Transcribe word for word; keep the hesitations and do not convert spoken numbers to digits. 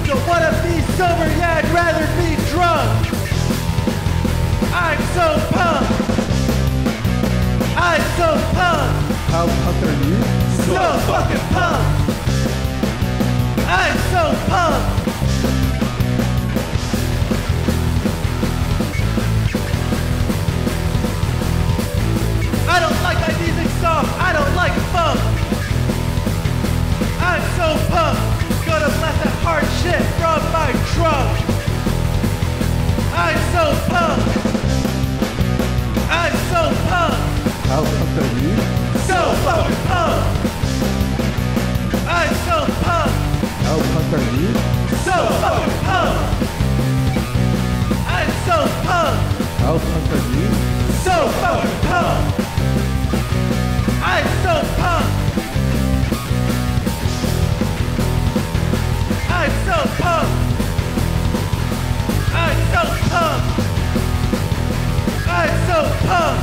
Don't wanna be sober, yeah, I'd rather be drunk. I'm so pumped. I'm so pumped. How pumped are you? So fucking pumped. I'm so pumped. I don't like my music soft. I don't like funk. I'm so pumped. Gonna blast that hard shit from my trunk. I'm so pumped. I'm so pumped. How pumped are you? So fucking pumped. I'm so pumped. How pumped are you? So fucking pumped. I'm so pumped. How pumped are you? So fucking pumped. I'm so pumped. I'm so pumped. I'm so pumped. I'm so pumped.